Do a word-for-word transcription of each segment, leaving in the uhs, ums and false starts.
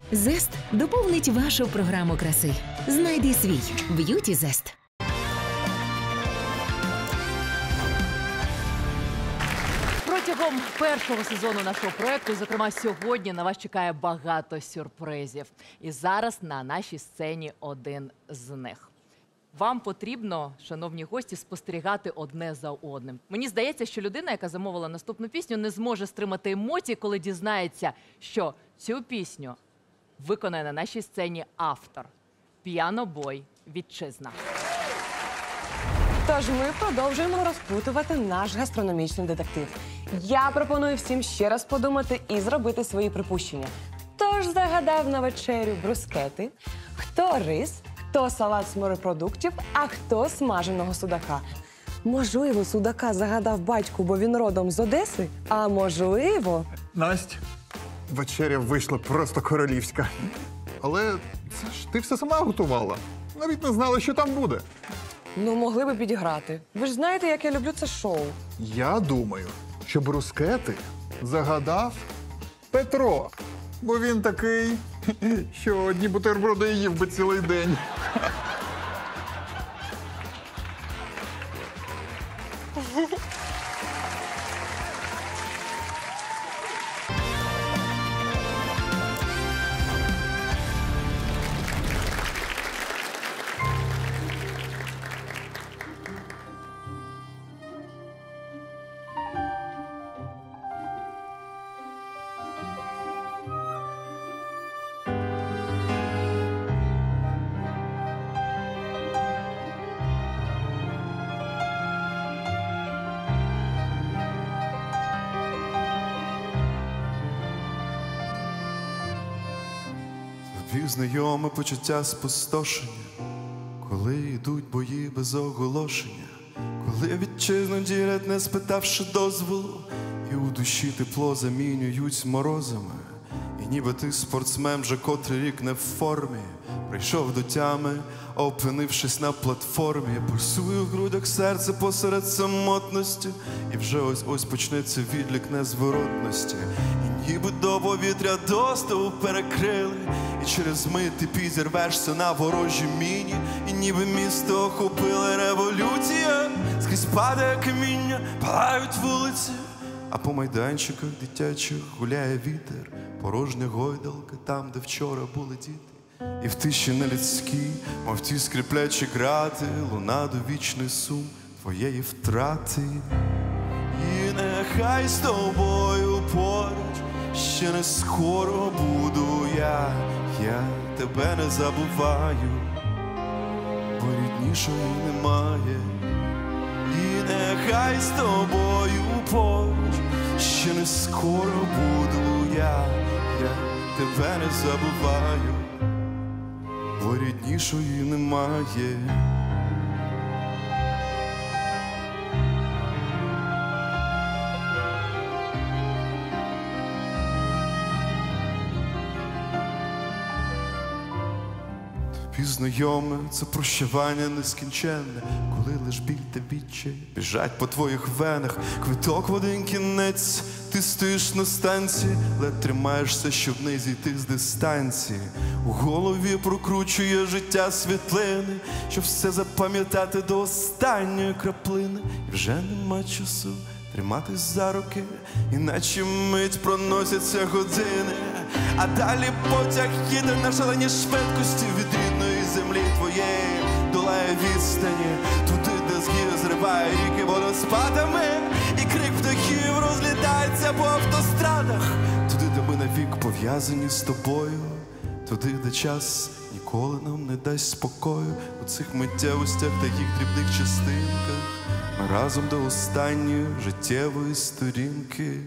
Зест доповнить вашу програму краси. Знайди свій Б'юті Зест. Протягом першого сезону нашого проєкту, зокрема сьогодні, на вас чекає багато сюрпризів. І зараз на нашій сцені один з них. Вам потрібно, шановні гості, спостерігати одне за одним. Мені здається, що людина, яка замовила наступну пісню, не зможе стримати емоцій, коли дізнається, що цю пісню виконає на нашій сцені автор – піанобой «Вітчизна». Тож ми продовжуємо розпутувати наш гастрономічний детектив. Я пропоную всім ще раз подумати і зробити свої припущення. Хто ж загадав на вечерю брускети, хто рис, хто салат з морепродуктів, а хто смаженого судака. Можливо, судака загадав батьку, бо він родом з Одеси, а можливо... Насть, вечеря вийшла просто королівська. Але це ж ти все сама готувала. Навіть не знала, що там буде. Ну, могли би підіграти. Ви ж знаєте, як я люблю це шоу. Я думаю, що брускети загадав Петро. Бо він такий, що одні бутерброди їв би цілий день. Знайоме почуття спустошення, коли йдуть бої без оголошення, коли вітчизну ділять, не спитавши дозволу, і у душі тепло замінюють морозами. І ніби ти спортсмен вже котрий рік не в формі, прийшов до тями, опинившись на платформі, пульсує в грудях серце посеред самотності, і вже ось-ось почнеться відлік незворотності. І ніби до повітря доступ перекрили, і через мить ти підірвешся на ворожій міні, і ніби місто охопила революція, скрізь падає каміння, палають вулиці, а по майданчиках дитячих гуляє вітер, порожня гойдалка там, де вчора були діти. І в тиші нелюдській, мов ті скріплячі грати, луна довічний сум твоєї втрати. І нехай з тобою поруч ще не скоро буду я, я тебе не забуваю, бо ріднішої немає. І нехай з тобою поруч ще не скоро буду я, я тебе не забуваю, бо ріднішої немає. Знайоме, це прощавання нескінченне, коли лиш біль та відчай біжать по твоїх венах. Квиток в один кінець, ти стоїш на станції, ледь тримаєшся, щоб не зійти з дистанції. У голові прокручує життя світлини, щоб все запам'ятати до останньої краплини. І вже нема часу триматись за руки, іначе мить проносяться години. А далі потяг їде на шаленій швидкості від рідної землі твоєї, долає відстані, туди, де з гір зриває ріки водоспадами, і крик птахів розлітається по автострадах, туди, де ми навік пов'язані з тобою, туди, де час ніколи нам не дасть спокою. У цих миттєвостях та їх дрібних частинках ми разом до останньої життєвої сторінки.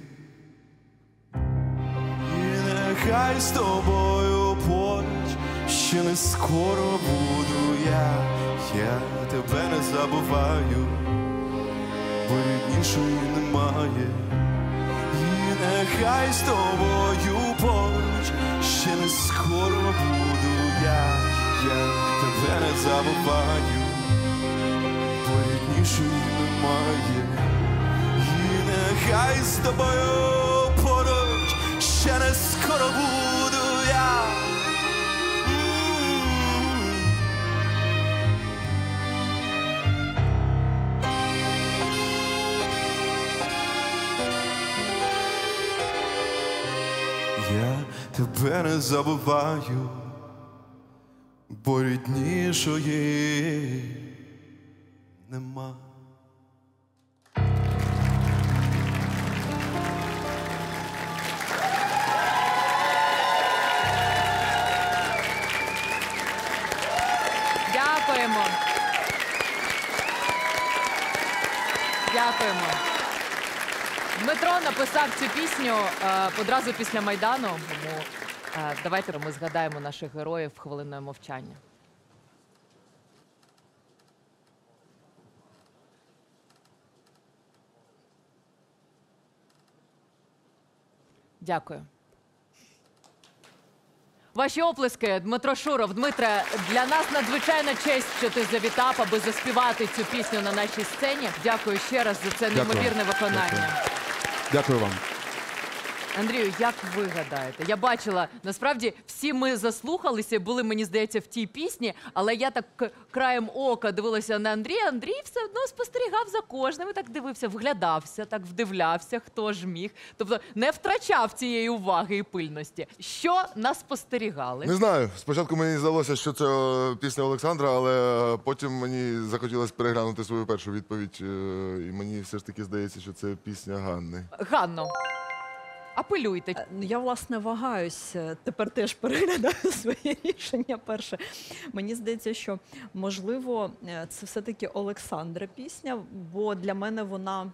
Нехай з тобою поруч ще не скоро буду я, я тебе не забуваю, бо ріднішої немає. І нехай з тобою поруч ще не скоро буду я, я тебе не забуваю, бо ріднішої немає. І нехай з тобою поруч ще не скоро буду я, тебе не забуваю, бо ріднішої нема. Дякуємо. Дякуємо. Дмитро написав цю пісню е, одразу після Майдану, тому е, давайте ми згадаємо наших героїв хвилиною мовчання. Дякую. Ваші оплески, Дмитро Шуров. Дмитре, для нас надзвичайна честь, що ти завітав, аби заспівати цю пісню на нашій сцені. Дякую ще раз за це неймовірне виконання. Дякую вам. Андрію, як ви гадаєте? Я бачила, насправді всі ми заслухалися, були, мені здається, в тій пісні, але я так к- краєм ока дивилася на Андрія. Андрій все одно спостерігав за кожним, і так дивився, вглядався, так вдивлявся, хто ж міг. Тобто не втрачав цієї уваги і пильності. Що нас спостерігали? Не знаю. Спочатку мені здалося, що це е, пісня Олександра, але потім мені захотілося переглянути свою першу відповідь. е, І мені все ж таки здається, що це пісня Ганни. Ганно, апелюйте. Е, Ну, я, власне, вагаюсь. Е, Тепер теж переглядаю своє рішення перше. Мені здається, що, можливо, е, це все-таки Олександра пісня, бо для мене вона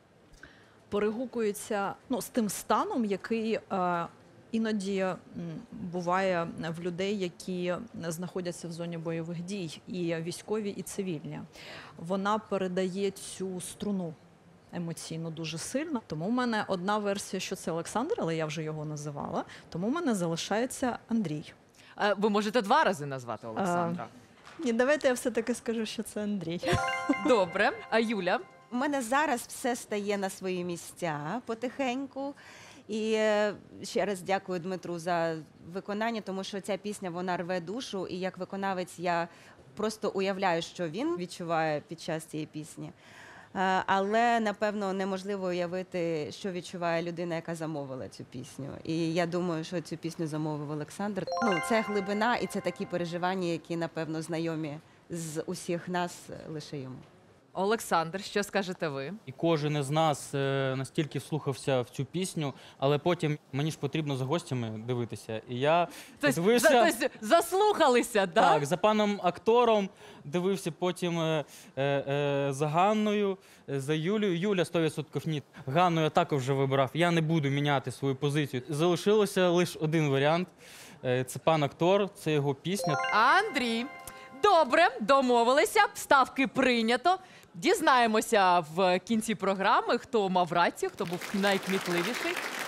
перегукується ну, з тим станом, який е, іноді м, буває в людей, які знаходяться в зоні бойових дій, і військові, і цивільні. Вона передає цю струну емоційно дуже сильно. Тому в мене одна версія, що це Олександр, але я вже його називала. Тому в мене залишається Андрій. Е, Ви можете два рази назвати Олександра. Ні, давайте я все-таки скажу, що це Андрій. Добре. А Юля? У мене зараз все стає на свої місця потихеньку. І е, ще раз дякую Дмитру за виконання, тому що ця пісня, вона рве душу. І як виконавець я просто уявляю, що він відчуває під час цієї пісні. Е, Але, напевно, неможливо уявити, що відчуває людина, яка замовила цю пісню. І я думаю, що цю пісню замовив Олександр. Ну, це глибина і це такі переживання, які, напевно, знайомі з усіх нас лише йому. Олександр, що скажете ви? І кожен із нас е, настільки вслухався в цю пісню, але потім мені ж потрібно за гостями дивитися. І я Тобто, дивився за, тобто заслухалися, да? так, за паном актором, дивився потім е, е, е, за Ганною, е, за Юлією. Юля сто відсотків ні. Ганну я також вже вибирав. Я не буду міняти свою позицію. Залишилося лише один варіант. Е, це пан актор, це його пісня. Андрій. Добре, домовилися, ставки прийнято. Дізнаємося в кінці програми, хто мав рацію, хто був найкмітливіший.